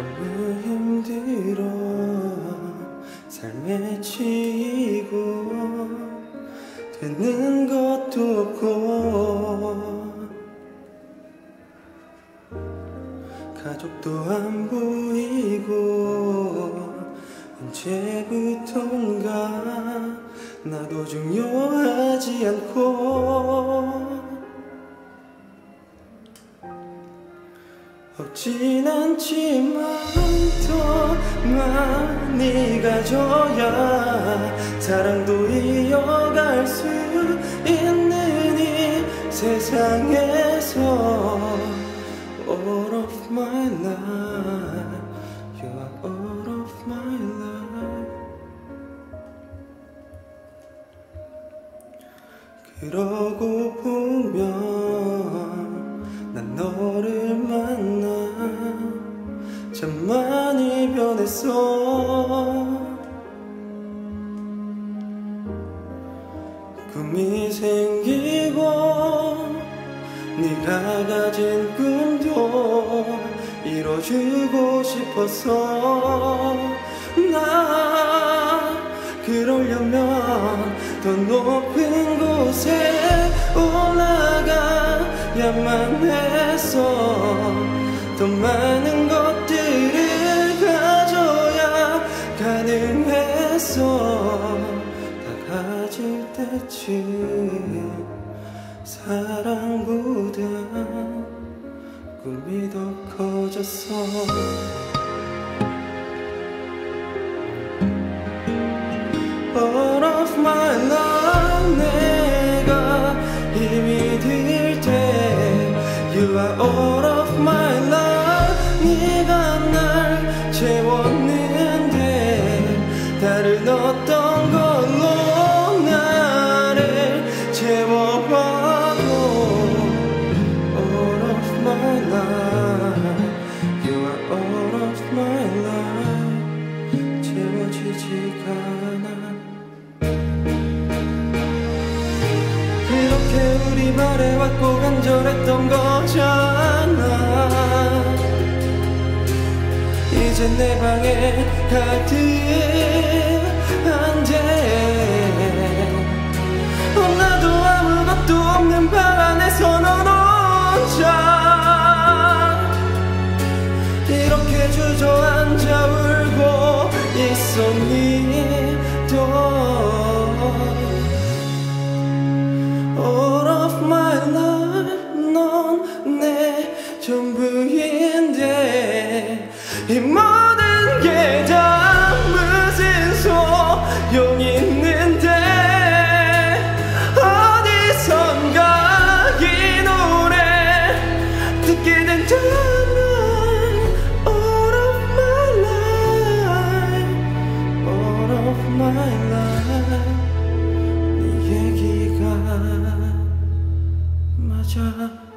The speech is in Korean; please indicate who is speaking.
Speaker 1: 너무 힘들어 삶에 치이고 되는 것도 없고 가족도 안 보이고 언제부턴가 나도 중요하지 않고 없진 않지만 더 많이 가져야 사랑도 이어갈 수 있는 이 세상에서 All of my life, you are all of my life. 그러고 보면 난 너를 만나 참 많이 변했어. 꿈이 생기고 네가 가진 꿈도 이뤄주고 싶어서 나 그러려면 더 높은 곳에 올라가야만 했어. 더 많은 것들을 가져야 가능했어. 다 가질 때쯤 사랑보다 꿈이 더 커졌어. All of my life 내가 힘이 들 때 You are all of my life. 네가 날 채웠는데 다른 어떤 걸로 나를 채워봐도 All of my life You are all of my life. 채워지지가 않아. 그렇게 우리 말해왔고 간절했던 거잖아. 이제 내 방에 가득한데 나도 아무것도 없는 방 안에서 넌 혼자 이렇게 주저앉아 울고 있었니 또. All of my life 넌 내 전부인데 이 모든 게 다 무슨 소용이 있는데 어디선가 이 노래 듣게 된다면 All of my life All of my life 네 얘기가 맞아.